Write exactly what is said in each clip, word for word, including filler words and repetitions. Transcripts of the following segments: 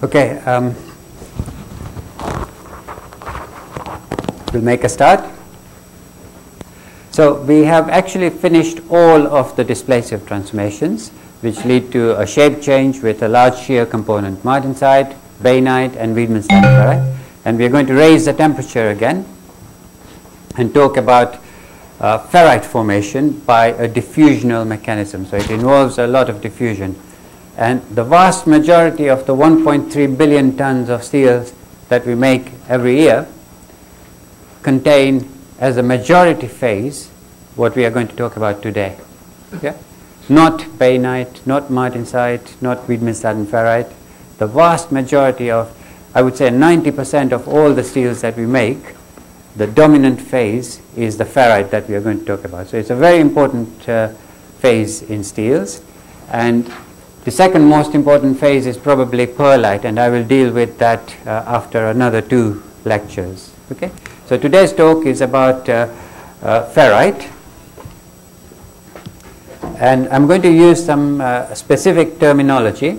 Okay, um, we'll make a start. So we have actually finished all of the displacive transformations, which lead to a shape change with a large shear component, martensite, bainite, and Wiedmann-Staden ferrite. And we are going to raise the temperature again and talk about uh, ferrite formation by a diffusional mechanism. So it involves a lot of diffusion. And the vast majority of the one point three billion tons of steels that we make every year contain, as a majority phase, what we are going to talk about today. Yeah? Not bainite, not martensite, not Wiedmann-Staden ferrite. The vast majority of, I would say ninety percent of all the steels that we make, the dominant phase is the ferrite that we are going to talk about. So it's a very important uh, phase in steels. And the second most important phase is probably pearlite, and I will deal with that uh, after another two lectures. Okay? So today's talk is about uh, uh, ferrite. And I'm going to use some uh, specific terminology.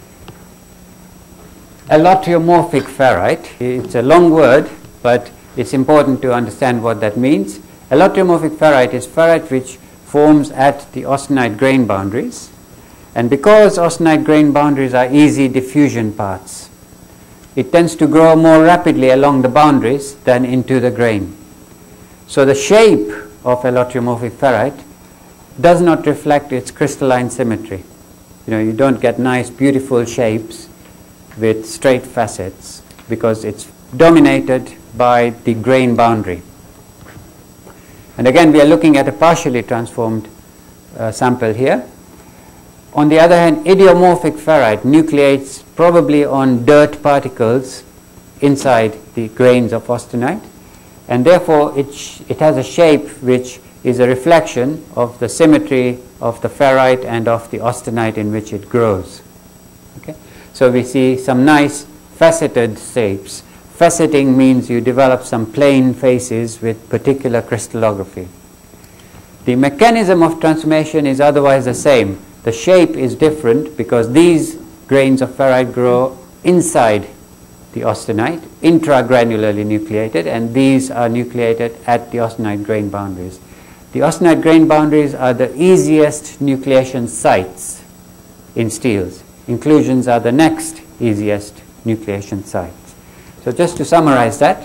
Allotriomorphic ferrite, it's a long word, but it's important to understand what that means. Allotriomorphic ferrite is ferrite which forms at the austenite grain boundaries. And because austenite grain boundaries are easy diffusion paths, it tends to grow more rapidly along the boundaries than into the grain. So the shape of allotriomorphic ferrite does not reflect its crystalline symmetry. You know, you don't get nice, beautiful shapes with straight facets because it's dominated by the grain boundary. And again, we are looking at a partially transformed uh, sample here. On the other hand, idiomorphic ferrite nucleates probably on dirt particles inside the grains of austenite, and therefore it, sh it has a shape which is a reflection of the symmetry of the ferrite and of the austenite in which it grows. Okay? So we see some nice faceted shapes. Faceting means you develop some plane faces with particular crystallography. The mechanism of transformation is otherwise the same. The shape is different because these grains of ferrite grow inside the austenite, intragranularly nucleated, and these are nucleated at the austenite grain boundaries. The austenite grain boundaries are the easiest nucleation sites in steels. Inclusions are the next easiest nucleation sites. So just to summarize that,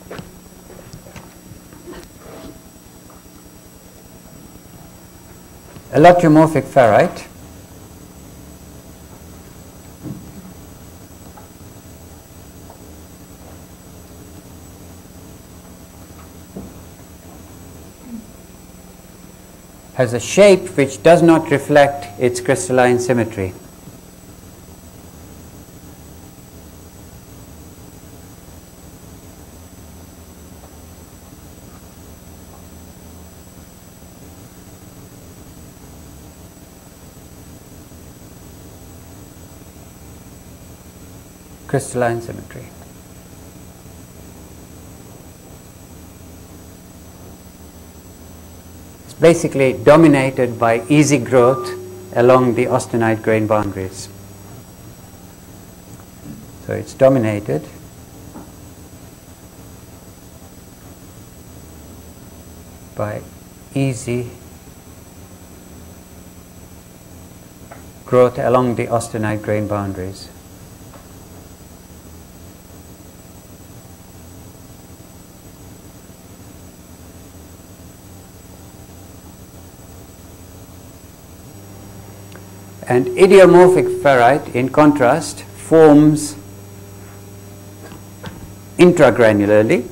allotriomorphic ferrite has a shape which does not reflect its crystalline symmetry. Crystalline symmetry. It's basically dominated by easy growth along the austenite grain boundaries. So it's dominated by easy growth along the austenite grain boundaries. And idiomorphic ferrite, in contrast, forms intragranularly.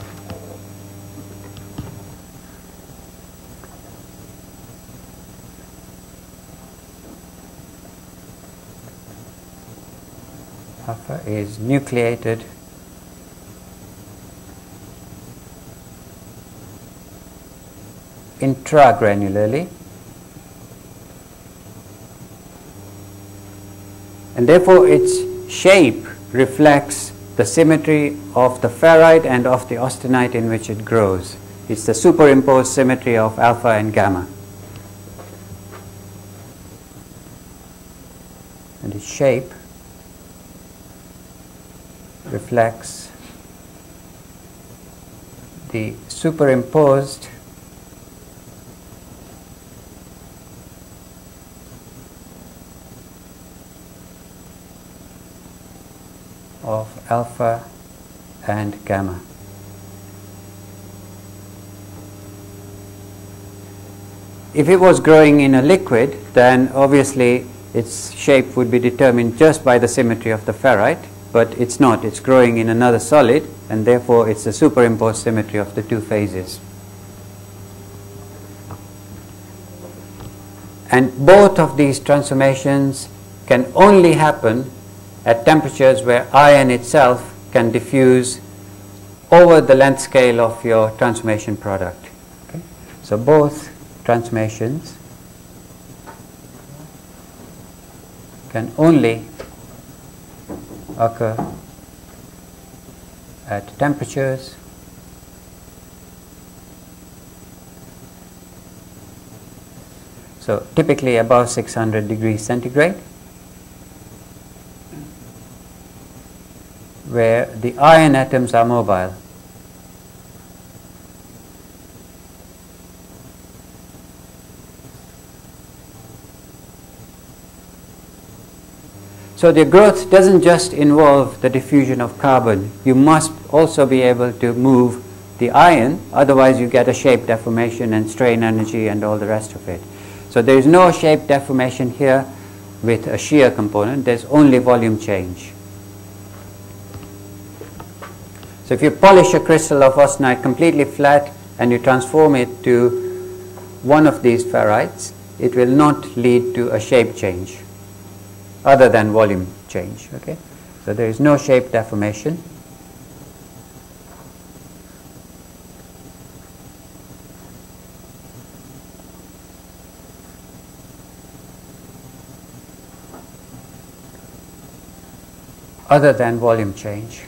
Alpha is nucleated intragranularly. And therefore its shape reflects the symmetry of the ferrite and of the austenite in which it grows. It's the superimposed symmetry of alpha and gamma. And its shape reflects the superimposed of alpha and gamma. If it was growing in a liquid, then obviously its shape would be determined just by the symmetry of the ferrite, but it's not. It's growing in another solid, and therefore it's the superimposed symmetry of the two phases. And both of these transformations can only happen at temperatures where iron itself can diffuse over the length scale of your transformation product. Okay? So both transformations can only occur at temperatures so typically above six hundred degrees centigrade, where the iron atoms are mobile. So the growth doesn't just involve the diffusion of carbon. You must also be able to move the iron, otherwise you get a shape deformation and strain energy and all the rest of it. So there is no shape deformation here with a shear component, there's only volume change. So if you polish a crystal of austenite completely flat and you transform it to one of these ferrites, it will not lead to a shape change other than volume change. Okay? So there is no shape deformation. Other than volume change.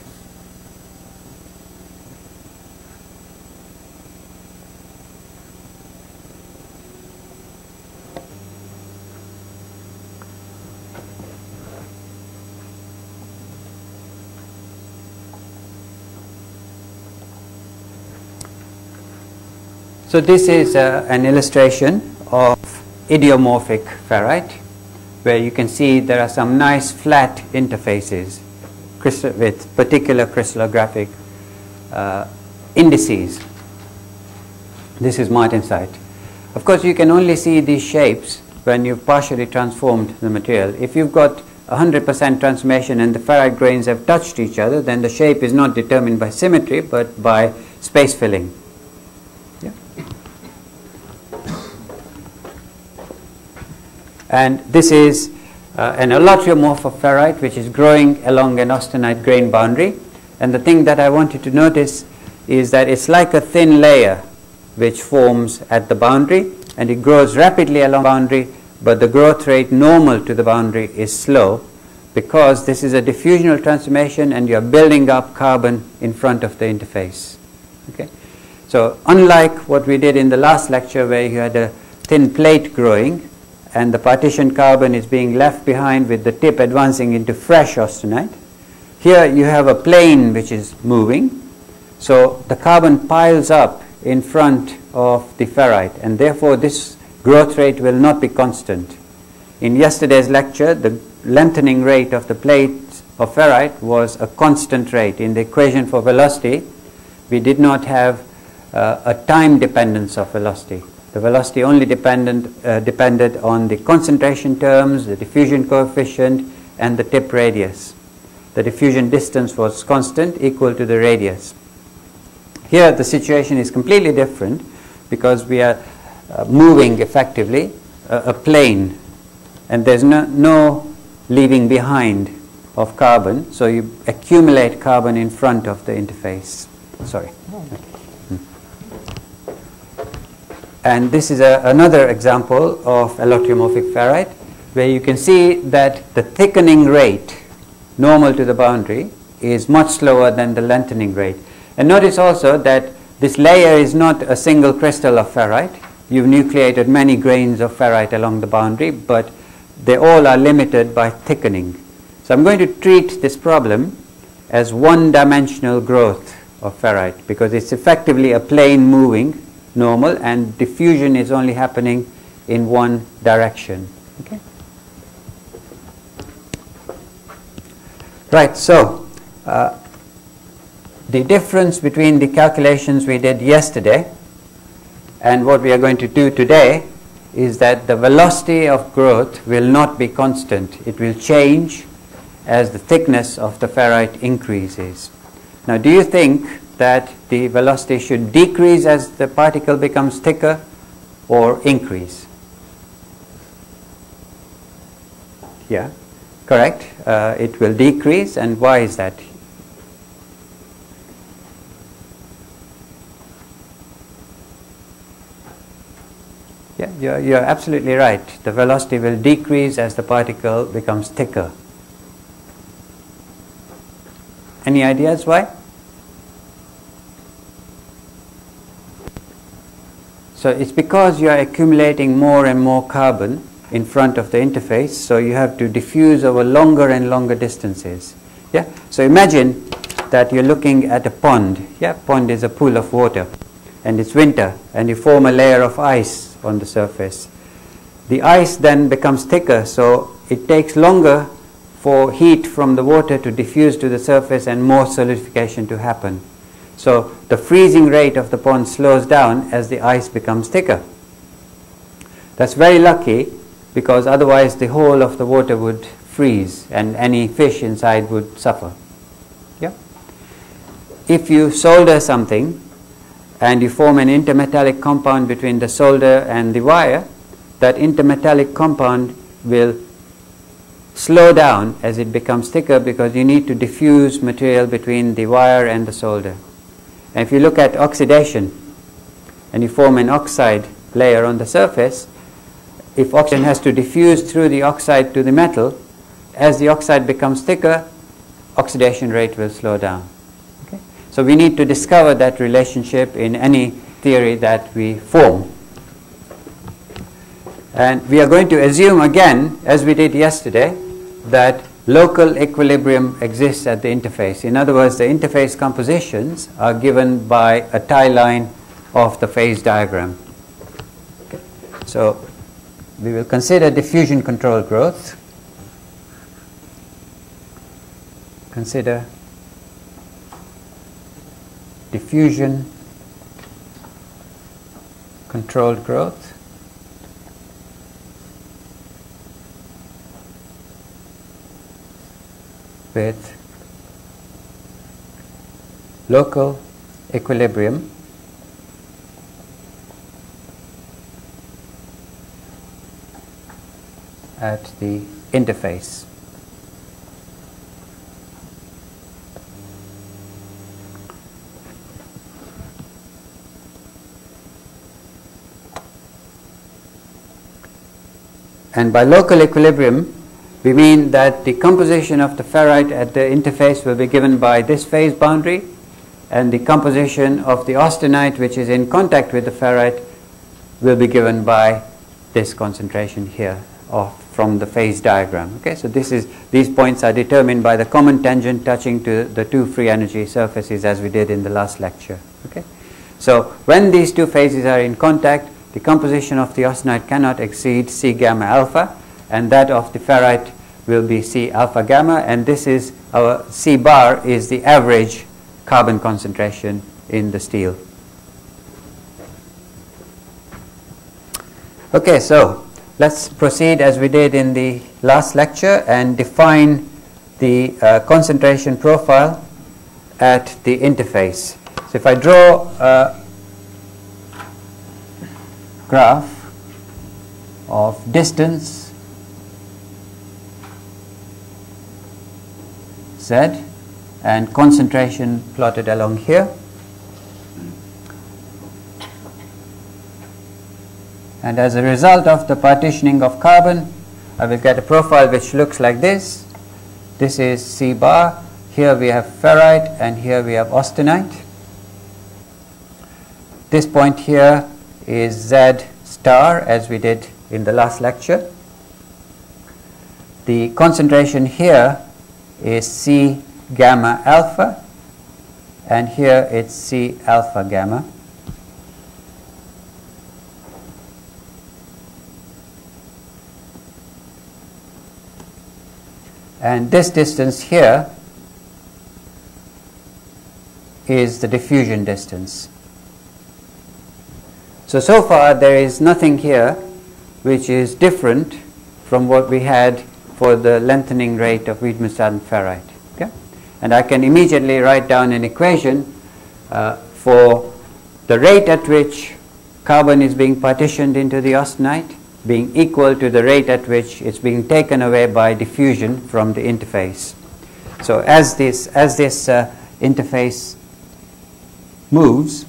So this is uh, an illustration of idiomorphic ferrite, where you can see there are some nice flat interfaces with particular crystallographic uh, indices. This is martensite. Of course, you can only see these shapes when you've partially transformed the material. If you've got one hundred percent transformation and the ferrite grains have touched each other, then the shape is not determined by symmetry but by space filling. Yeah. And this is uh, an allotriomorphic ferrite which is growing along an austenite grain boundary. And the thing that I want you to notice is that it's like a thin layer which forms at the boundary, and it grows rapidly along the boundary, but the growth rate normal to the boundary is slow, because this is a diffusional transformation and you are building up carbon in front of the interface. Okay? So unlike what we did in the last lecture where you had a thin plate growing and the partition carbon is being left behind with the tip advancing into fresh austenite, here you have a plane which is moving, so the carbon piles up in front of the ferrite, and therefore this growth rate will not be constant. In yesterday's lecture, the lengthening rate of the plate of ferrite was a constant rate. In the equation for velocity, we did not have uh, a time dependence of velocity. The velocity only dependent, uh, depended on the concentration terms, the diffusion coefficient, and the tip radius. The diffusion distance was constant, equal to the radius. Here the situation is completely different, because we are uh, moving effectively a, a plane, and there's no, no leaving behind of carbon, so you accumulate carbon in front of the interface. Sorry. Hmm. And this is a, another example of allotriomorphic ferrite, where you can see that the thickening rate normal to the boundary is much slower than the lengthening rate. And notice also that this layer is not a single crystal of ferrite. You've nucleated many grains of ferrite along the boundary, but they all are limited by thickening. So I'm going to treat this problem as one-dimensional growth of ferrite, because it's effectively a plane moving normal, and diffusion is only happening in one direction. Okay? Right, so uh, the difference between the calculations we did yesterday and what we are going to do today is that the velocity of growth will not be constant. It will change as the thickness of the ferrite increases. Now, do you think that the velocity should decrease as the particle becomes thicker or increase? Yeah, correct. Uh, it will decrease, and why is that? Yeah, you're, you're absolutely right. The velocity will decrease as the particle becomes thicker. Any ideas why? So it's because you are accumulating more and more carbon in front of the interface, so you have to diffuse over longer and longer distances. Yeah. So imagine that you're looking at a pond. Yeah, pond is a pool of water, and it's winter, and you form a layer of ice on the surface. The ice then becomes thicker, so it takes longer for heat from the water to diffuse to the surface and more solidification to happen. So the freezing rate of the pond slows down as the ice becomes thicker. That's very lucky, because otherwise the whole of the water would freeze and any fish inside would suffer. Yeah? If you solder something and you form an intermetallic compound between the solder and the wire, that intermetallic compound will slow down as it becomes thicker, because you need to diffuse material between the wire and the solder. And if you look at oxidation and you form an oxide layer on the surface, if oxygen has to diffuse through the oxide to the metal, as the oxide becomes thicker, oxidation rate will slow down. Okay? So we need to discover that relationship in any theory that we form. And we are going to assume again, as we did yesterday, that local equilibrium exists at the interface. In other words, the interface compositions are given by a tie line of the phase diagram. Okay. So we will consider diffusion-controlled growth. Consider diffusion-controlled growth. With local equilibrium at the interface. And by local equilibrium, we mean that the composition of the ferrite at the interface will be given by this phase boundary, and the composition of the austenite, which is in contact with the ferrite, will be given by this concentration here of, from the phase diagram. Okay, so this is, these points are determined by the common tangent touching to the two free energy surfaces, as we did in the last lecture. Okay, so when these two phases are in contact, the composition of the austenite cannot exceed C gamma alpha, and that of the ferrite will be C alpha gamma, and this is our C bar is the average carbon concentration in the steel. Okay, so let's proceed as we did in the last lecture and define the uh, concentration profile at the interface. So if I draw a graph of distance Z and concentration plotted along here, and as a result of the partitioning of carbon, I will get a profile which looks like this. This is C bar, here we have ferrite, and here we have austenite. This point here is Z star, as we did in the last lecture. The concentration here is C gamma alpha, and here it's C alpha gamma. And this distance here is the diffusion distance. So, so far there is nothing here which is different from what we had for the lengthening rate of Widmerstaden ferrite. Okay? And I can immediately write down an equation uh, for the rate at which carbon is being partitioned into the austenite being equal to the rate at which it's being taken away by diffusion from the interface. So as this, as this uh, interface moves,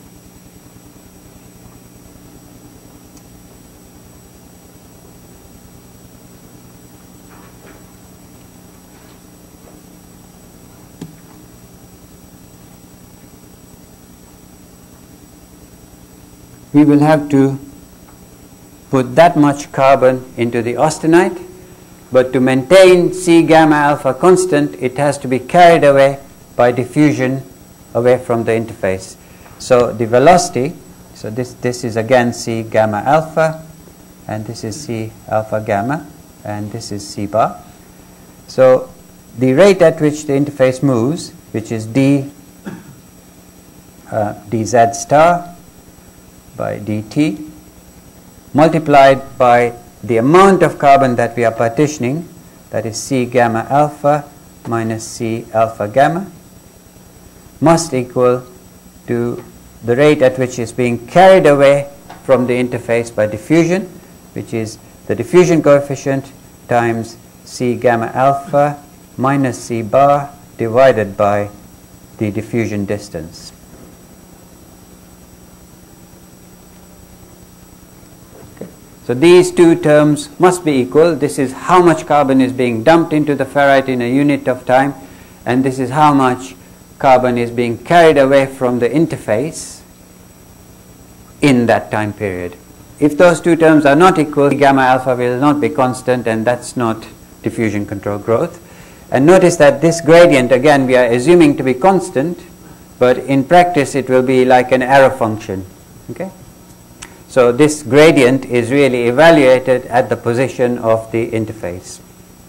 we will have to put that much carbon into the austenite, but to maintain C gamma alpha constant, it has to be carried away by diffusion away from the interface. So the velocity, so this, this is again C gamma alpha, and this is C alpha gamma, and this is C bar. So the rate at which the interface moves, which is d uh, dz star by dt, multiplied by the amount of carbon that we are partitioning, that is C gamma alpha minus C alpha gamma, must equal to the rate at which it's being carried away from the interface by diffusion, which is the diffusion coefficient times C gamma alpha minus C bar divided by the diffusion distance. So these two terms must be equal. This is how much carbon is being dumped into the ferrite in a unit of time, and this is how much carbon is being carried away from the interface in that time period. If those two terms are not equal, gamma alpha will not be constant, and that's not diffusion control growth. And notice that this gradient, again, we are assuming to be constant, but in practice it will be like an error function. Okay? So this gradient is really evaluated at the position of the interface.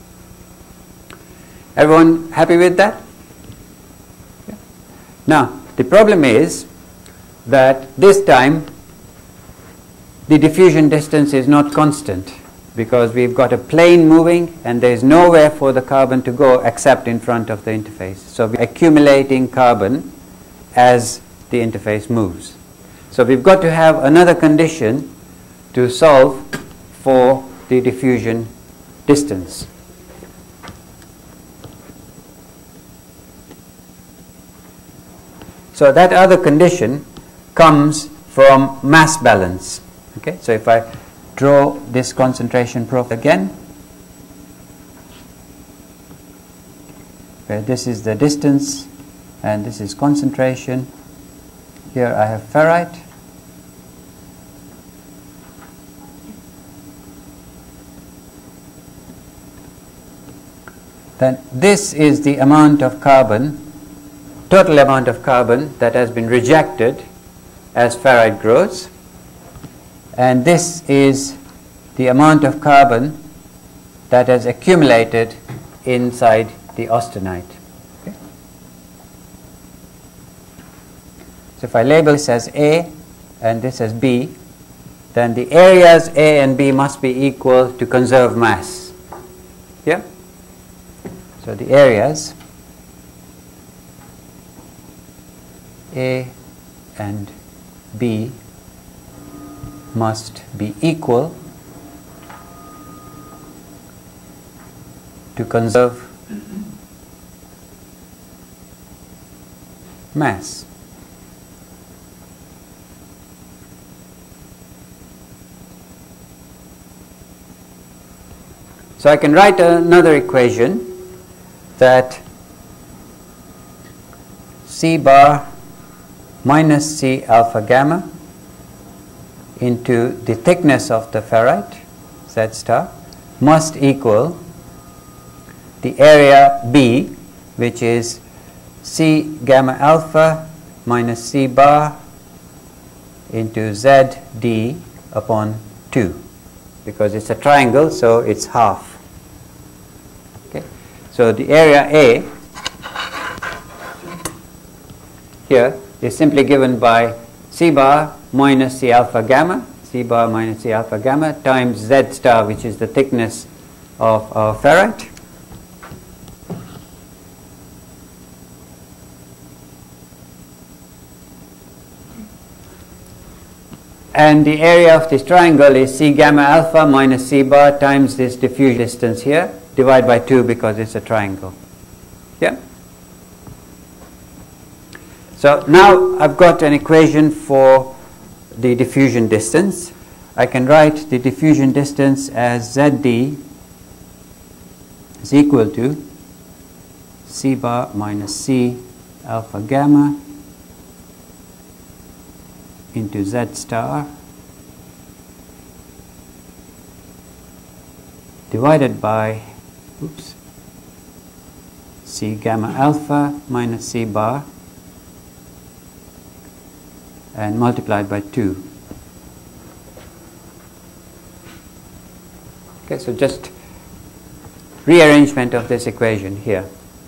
Everyone happy with that? Yeah. Now, the problem is that this time the diffusion distance is not constant, because we've got a plane moving and there is nowhere for the carbon to go except in front of the interface. So we're accumulating carbon as the interface moves. So we've got to have another condition to solve for the diffusion distance. So that other condition comes from mass balance. Okay, so if I draw this concentration profile again, where this is the distance and this is concentration. Here I have ferrite. Then this is the amount of carbon, total amount of carbon that has been rejected as ferrite grows. And this is the amount of carbon that has accumulated inside the austenite. Okay. So if I label this as A and this as B, then the areas A and B must be equal to conserve mass. Yeah? So the areas A and B must be equal to conserve mass. So I can write another equation that C bar minus C alpha gamma into the thickness of the ferrite, Z star, must equal the area B which is C gamma alpha minus C bar into Z D upon two, because it's a triangle, so it's half. Okay. So the area A here is simply given by C bar minus C alpha gamma, C bar minus C alpha gamma times Z star, which is the thickness of our ferrite. And the area of this triangle is C gamma alpha minus C bar times this diffusion distance here, divided by two because it's a triangle. Yeah? So now I've got an equation for the diffusion distance. I can write the diffusion distance as Z D is equal to C bar minus C alpha gamma into Z star divided by oops, C gamma alpha minus C bar and multiplied by two. Okay, so just rearrangement of this equation here.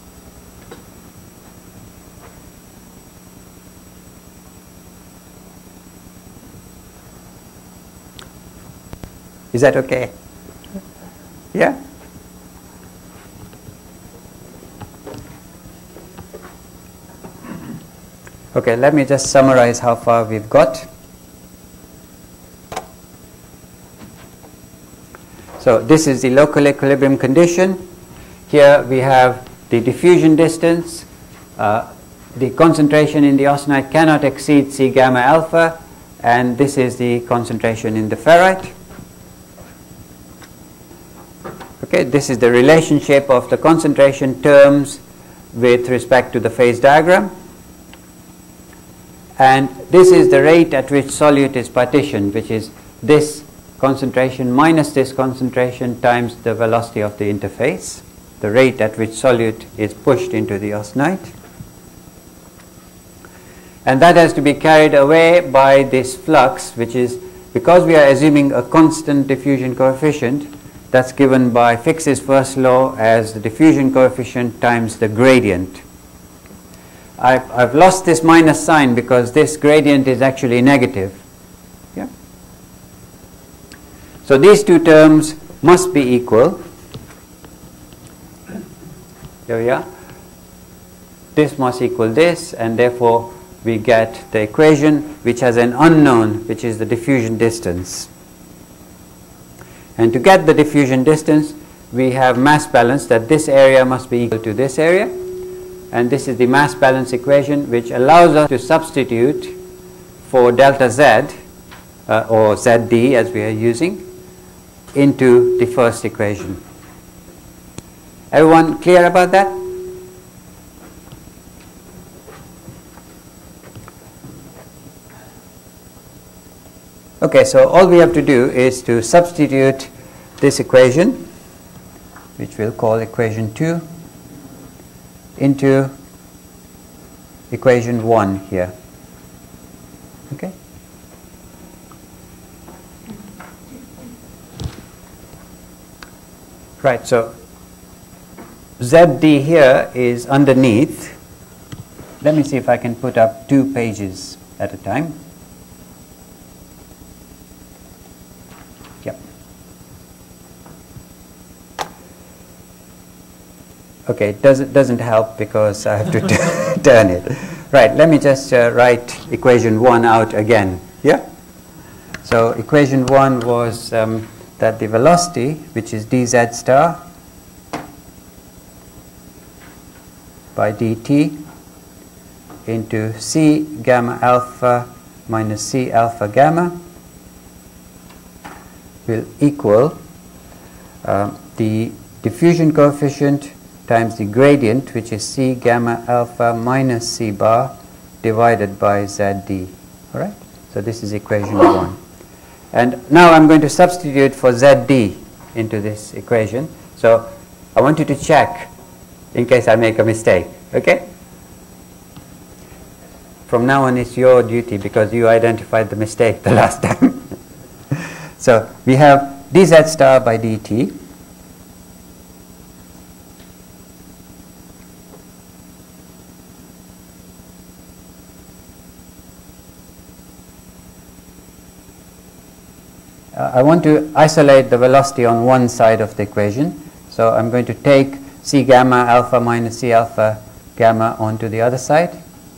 Is that okay? Yeah? Okay, let me just summarize how far we've got. So this is the local equilibrium condition. Here we have the diffusion distance. Uh, the concentration in the austenite cannot exceed C gamma alpha, and this is the concentration in the ferrite. Okay, this is the relationship of the concentration terms with respect to the phase diagram. And this is the rate at which solute is partitioned, which is this concentration minus this concentration times the velocity of the interface, the rate at which solute is pushed into the austenite. And that has to be carried away by this flux, which is, because we are assuming a constant diffusion coefficient, that's given by Fick's first law as the diffusion coefficient times the gradient. I've, I've lost this minus sign because this gradient is actually negative. Yeah? So these two terms must be equal. Here we are. This must equal this, and therefore we get the equation which has an unknown, which is the diffusion distance. And to get the diffusion distance, we have mass balance, that this area must be equal to this area. And this is the mass balance equation, which allows us to substitute for delta Z, uh, or Z D as we are using, into the first equation. Everyone clear about that? Okay, so all we have to do is to substitute this equation, which we'll call equation two, into equation one here. Okay? Right, so Z D here is underneath. Let me see if I can put up two pages at a time. Okay, it doesn't, doesn't help because I have to turn it. Right, let me just uh, write equation one out again. Yeah? So equation one was um, that the velocity, which is dz star by dt into C gamma alpha minus C alpha gamma will equal uh, the diffusion coefficient times the gradient, which is C gamma alpha minus C bar divided by Z D. All right? So this is equation one. And now I'm going to substitute for Z D into this equation. So I want you to check in case I make a mistake. Okay? From now on, it's your duty because you identified the mistake the last time. So we have dz star by dt. Uh, I want to isolate the velocity on one side of the equation. So I'm going to take C gamma alpha minus C alpha gamma onto the other side.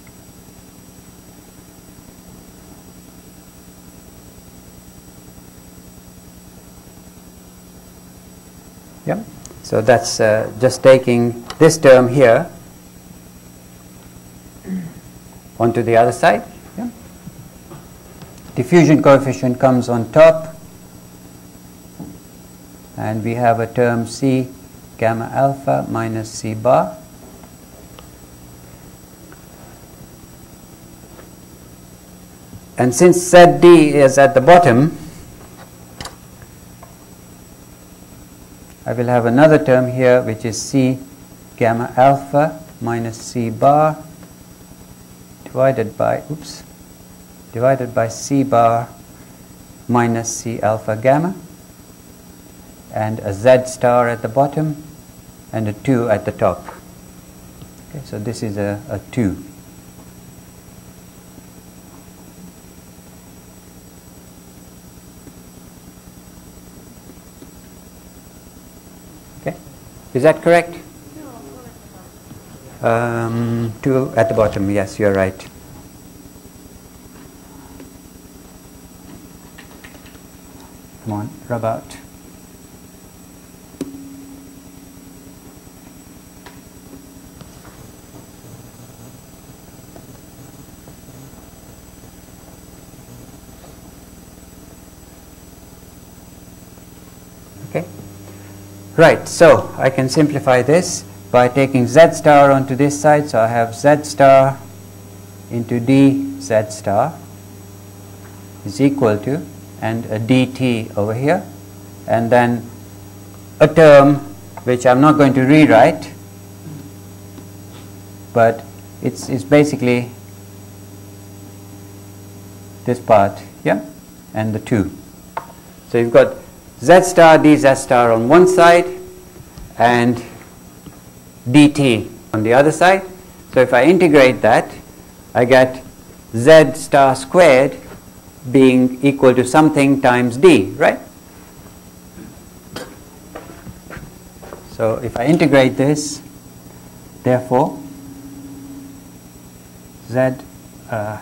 Yeah. So that's uh, just taking this term here onto the other side. Yeah. Diffusion coefficient comes on top, and we have a term C gamma alpha minus C bar. And since Z D is at the bottom, I will have another term here which is C gamma alpha minus C bar divided by, oops, divided by C bar minus C alpha gamma, and a Z star at the bottom and a two at the top. Okay, so this is a, a two. Okay, is that correct? Um, two at the bottom, yes, you're right. Come on, rub out. Okay. Right, so I can simplify this by taking Z star onto this side. So I have Z star into D Z star is equal to, and a dt over here, and then a term which I'm not going to rewrite, but it's, it's basically this part, yeah, and the two. So you've got Z star dz star on one side and dt on the other side. So if I integrate that, I get Z star squared being equal to something times d, right? So if I integrate this, therefore Z uh,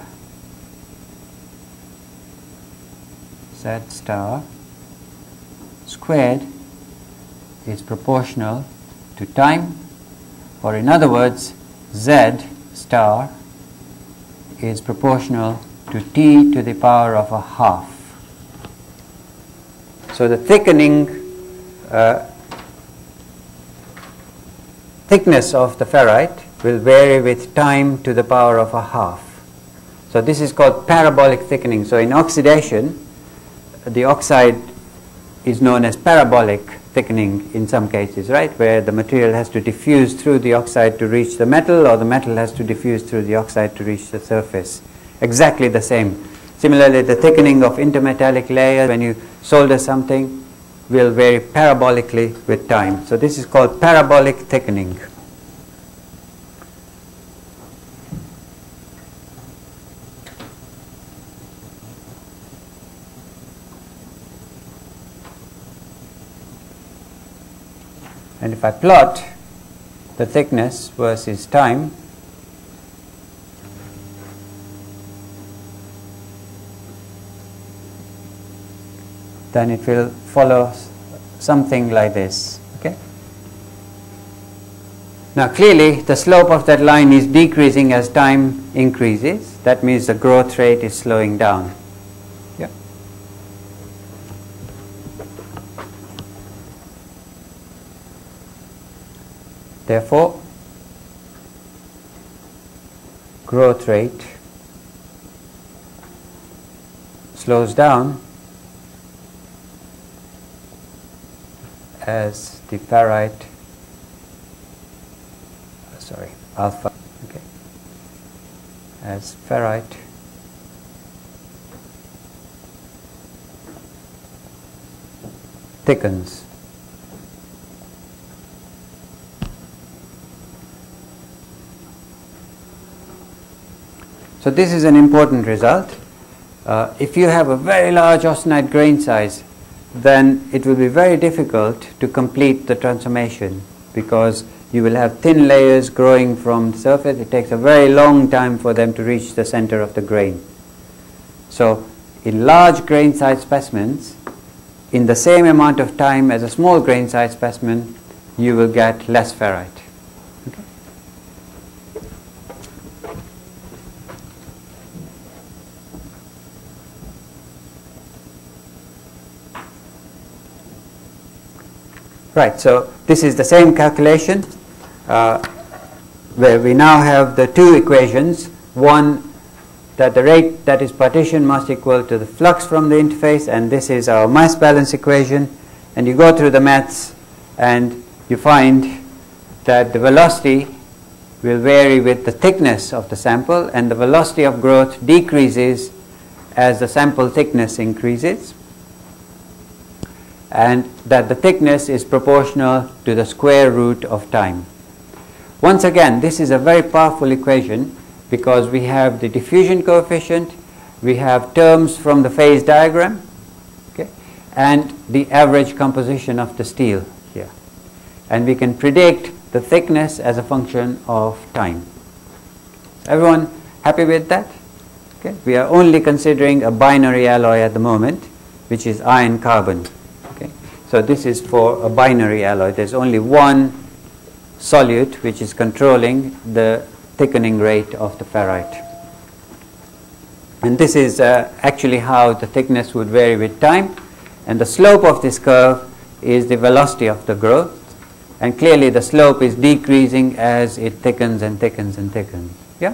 Z star squared is proportional to time, or in other words, Z star is proportional to t to the power of a half. So the thickening uh, thickness of the ferrite will vary with time to the power of a half. So this is called parabolic thickening. So in oxidation, the oxide is known as parabolic thickening in some cases, right, where the material has to diffuse through the oxide to reach the metal, or the metal has to diffuse through the oxide to reach the surface. Exactly the same. Similarly, the thickening of intermetallic layers when you solder something will vary parabolically with time. So this is called parabolic thickening. And if I plot the thickness versus time, then it will follow something like this. Okay? Now clearly the slope of that line is decreasing as time increases. That means the growth rate is slowing down. Yeah. Therefore, growth rate slows down as the ferrite sorry, alpha, okay, as ferrite thickens. So this is an important result. Uh, if you have a very large austenite grain size, then it will be very difficult to complete the transformation, because you will have thin layers growing from the surface. It takes a very long time for them to reach the center of the grain. So in large grain size specimens, in the same amount of time as a small grain size specimen, you will get less ferrite. Okay. Right, so this is the same calculation uh, where we now have the two equations. One, that the rate that is partition must equal to the flux from the interface, and this is our mass balance equation. And you go through the maths and you find that the velocity will vary with the thickness of the sample, and the velocity of growth decreases as the sample thickness increases, and that the thickness is proportional to the square root of time. Once again, this is a very powerful equation, because we have the diffusion coefficient, we have terms from the phase diagram, okay, and the average composition of the steel here. And we can predict the thickness as a function of time. Everyone happy with that? Okay. We are only considering a binary alloy at the moment, which is iron carbon. Okay. So this is for a binary alloy. There's only one solute which is controlling the thickening rate of the ferrite. And this is uh, actually how the thickness would vary with time. And the slope of this curve is the velocity of the growth. And clearly the slope is decreasing as it thickens and thickens and thickens. Yeah?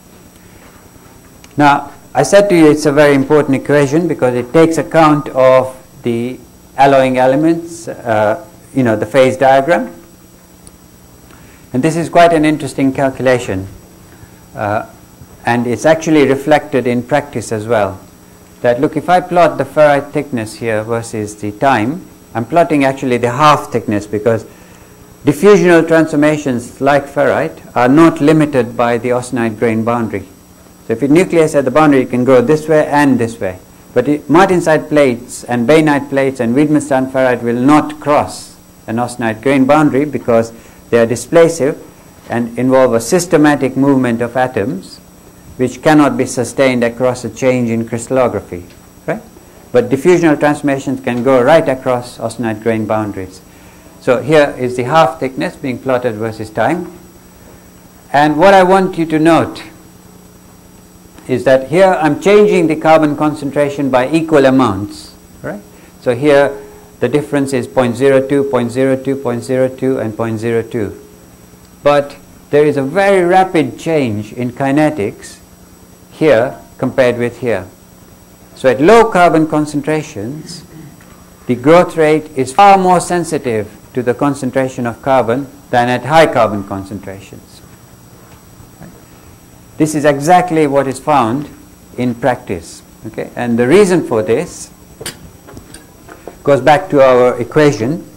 Now, I said to you it's a very important equation because it takes account of the alloying elements, uh, you know, the phase diagram. And this is quite an interesting calculation. Uh, and it's actually reflected in practice as well. That look, if I plot the ferrite thickness here versus the time, I'm plotting actually the half thickness, because diffusional transformations like ferrite are not limited by the austenite grain boundary. So if your nucleus at the boundary, it can go this way and this way. But it, martensite plates and bainite plates and Wiedmannsthal ferrite will not cross an austenite grain boundary, because they are displacive and involve a systematic movement of atoms which cannot be sustained across a change in crystallography. Right? But diffusional transformations can go right across austenite grain boundaries. So here is the half thickness being plotted versus time. And what I want you to note is that here I'm changing the carbon concentration by equal amounts. Right? So here the difference is zero point zero two, zero point zero two, zero point zero two, and zero point zero two. But there is a very rapid change in kinetics here compared with here. So at low carbon concentrations, the growth rate is far more sensitive to the concentration of carbon than at high carbon concentrations. Right? This is exactly what is found in practice. Okay? And the reason for this goes back to our equation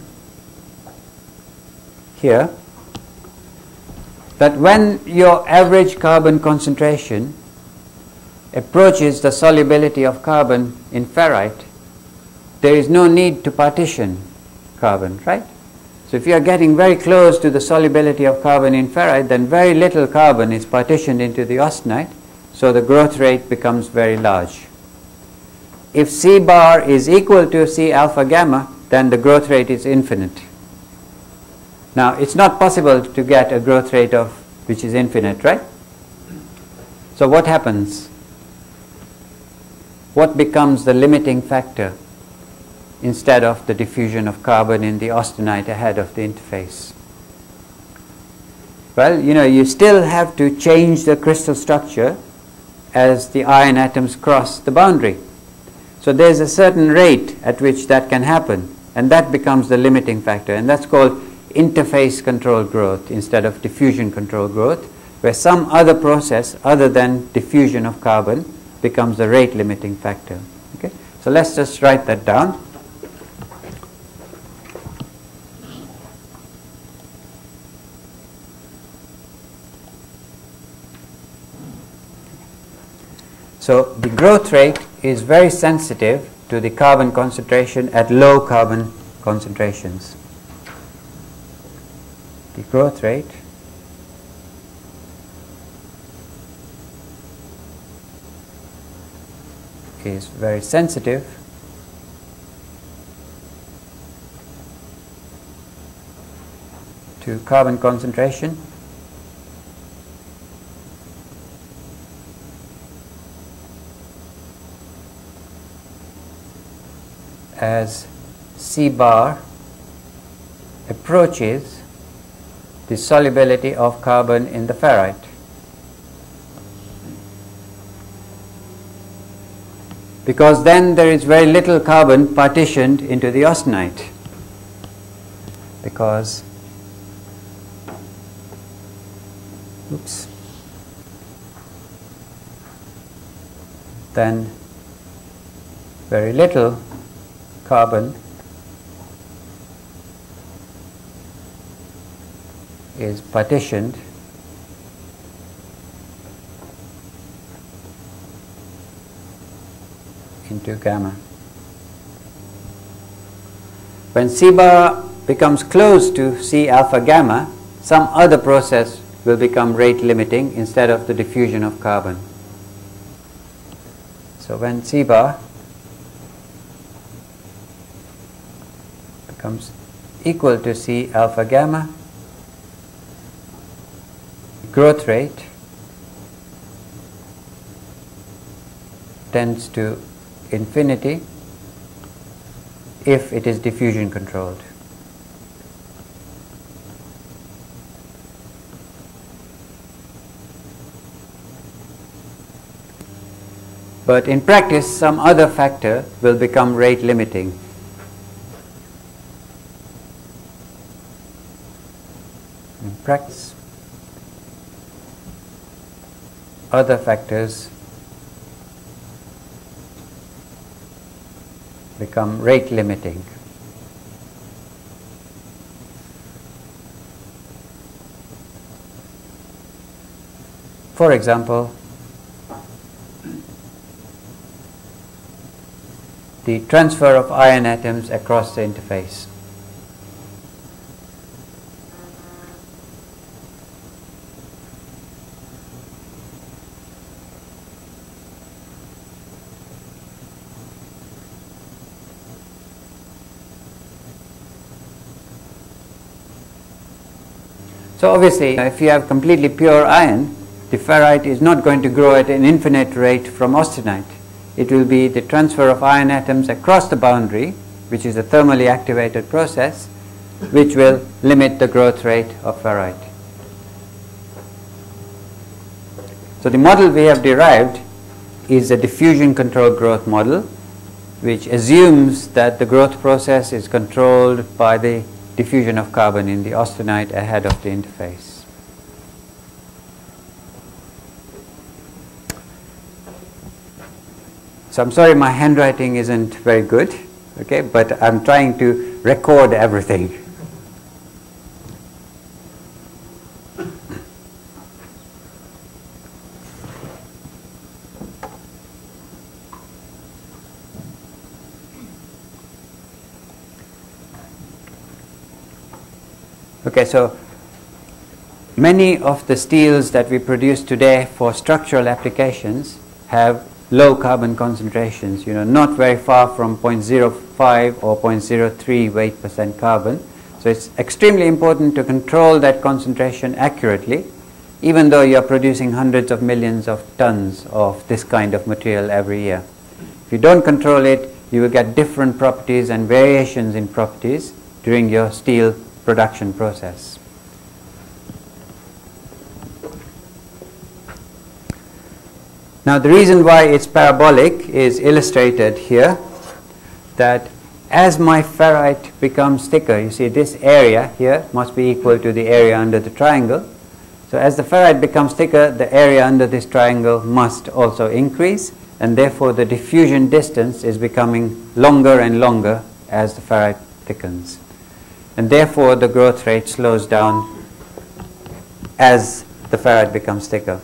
here, that when your average carbon concentration approaches the solubility of carbon in ferrite, there is no need to partition carbon, right? So if you are getting very close to the solubility of carbon in ferrite, then very little carbon is partitioned into the austenite, so the growth rate becomes very large. If C bar is equal to C alpha gamma, then the growth rate is infinite. Now, it's not possible to get a growth rate of which is infinite, right? So what happens? What becomes the limiting factor instead of the diffusion of carbon in the austenite ahead of the interface? Well, you know, you still have to change the crystal structure as the iron atoms cross the boundary. So there's a certain rate at which that can happen, and that becomes the limiting factor, and that's called interface controlled growth instead of diffusion controlled growth, where some other process other than diffusion of carbon becomes the rate limiting factor. Okay? So let's just write that down. So the growth rate is very sensitive to the carbon concentration at low carbon concentrations. The growth rate is very sensitive to carbon concentration as C bar approaches the solubility of carbon in the ferrite. Because then there is very little carbon partitioned into the austenite. Because, oops, then very little carbon is partitioned into gamma. When C bar becomes close to C alpha gamma, some other process will become rate limiting instead of the diffusion of carbon. So when C bar becomes equal to C alpha gamma, growth rate tends to infinity if it is diffusion controlled. But in practice, some other factor will become rate limiting. In practice, other factors become rate limiting. For example, the transfer of iron atoms across the interface. So obviously, if you have completely pure iron, the ferrite is not going to grow at an infinite rate from austenite. It will be the transfer of iron atoms across the boundary, which is a thermally activated process, which will limit the growth rate of ferrite. So the model we have derived is a diffusion controlled growth model, which assumes that the growth process is controlled by the diffusion of carbon in the austenite ahead of the interface. So I'm sorry my handwriting isn't very good, okay, but I'm trying to record everything. Okay, so many of the steels that we produce today for structural applications have low carbon concentrations, you know, not very far from zero point zero five or zero point zero three weight percent carbon. So it's extremely important to control that concentration accurately, even though you're producing hundreds of millions of tons of this kind of material every year. If you don't control it, you will get different properties and variations in properties during your steel production process. Now the reason why it's parabolic is illustrated here, that as my ferrite becomes thicker, you see this area here must be equal to the area under the triangle. So as the ferrite becomes thicker, the area under this triangle must also increase, and therefore the diffusion distance is becoming longer and longer as the ferrite thickens. And therefore the growth rate slows down as the ferrite becomes thicker.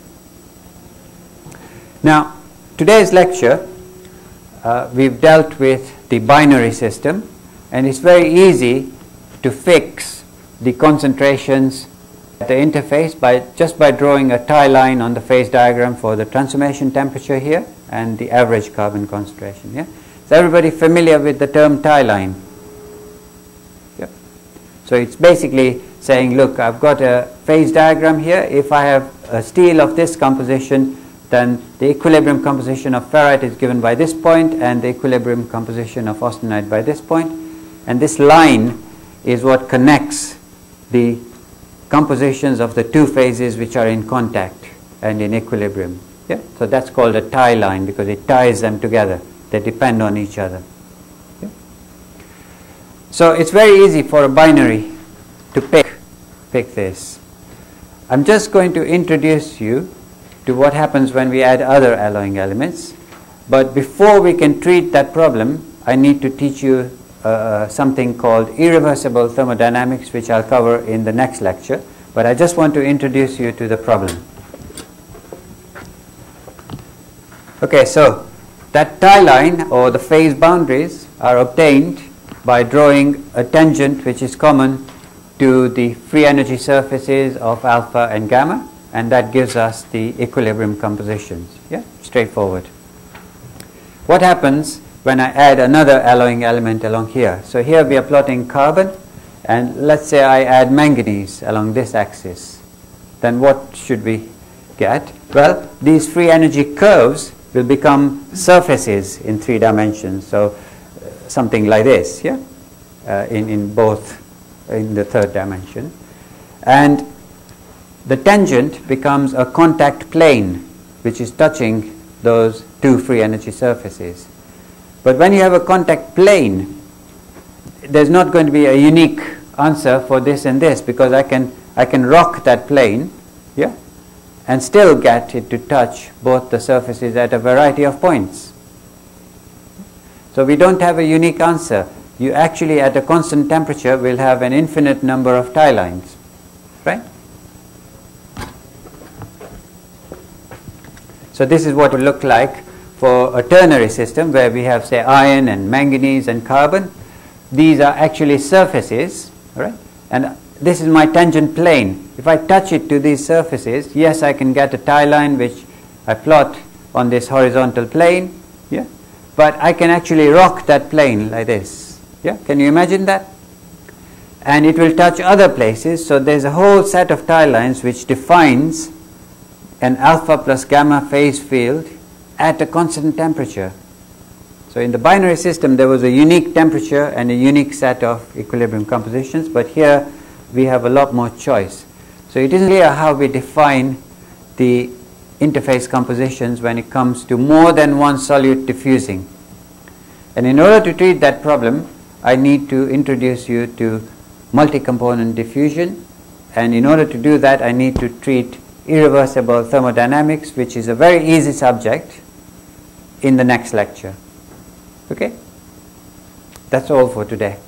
Now, today's lecture, uh, we've dealt with the binary system, and it's very easy to fix the concentrations at the interface by just by drawing a tie line on the phase diagram for the transformation temperature here and the average carbon concentration. Yeah? Is everybody familiar with the term tie line? Yeah. So it's basically saying, look, I've got a phase diagram here. If I have a steel of this composition, then the equilibrium composition of ferrite is given by this point, and the equilibrium composition of austenite by this point. And this line is what connects the compositions of the two phases which are in contact and in equilibrium. Yeah? So that's called a tie line because it ties them together. They depend on each other. Yeah? So it's very easy for a binary to pick, pick this. I'm just going to introduce you to what happens when we add other alloying elements. But before we can treat that problem, I need to teach you uh, something called irreversible thermodynamics, which I'll cover in the next lecture. But I just want to introduce you to the problem. Okay, so that tie line or the phase boundaries are obtained by drawing a tangent which is common to the free energy surfaces of alpha and gamma, and that gives us the equilibrium compositions. Yeah, straightforward. What happens when I add another alloying element along here? So here we are plotting carbon, and let's say I add manganese along this axis. Then what should we get? Well, these free energy curves will become surfaces in three dimensions. So uh, something like this, yeah, uh, in, in both, in the third dimension. And the tangent becomes a contact plane which is touching those two free energy surfaces. But when you have a contact plane, there's not going to be a unique answer for this and this, because I can, I can rock that plane, yeah, and still get it to touch both the surfaces at a variety of points. So we don't have a unique answer. You actually, at a constant temperature, will have an infinite number of tie lines, right? So this is what it will look like for a ternary system where we have, say, iron and manganese and carbon. These are actually surfaces, right? And this is my tangent plane. If I touch it to these surfaces, yes, I can get a tie line which I plot on this horizontal plane, yeah? But I can actually rock that plane like this, yeah? Can you imagine that? And it will touch other places, so there's a whole set of tie lines which defines an alpha plus gamma phase field at a constant temperature. So in the binary system there was a unique temperature and a unique set of equilibrium compositions, but here we have a lot more choice. So it isn't clear how we define the interface compositions when it comes to more than one solute diffusing. And in order to treat that problem, I need to introduce you to multi-component diffusion, and in order to do that I need to treat irreversible thermodynamics, which is a very easy subject, in the next lecture. Okay? That's all for today.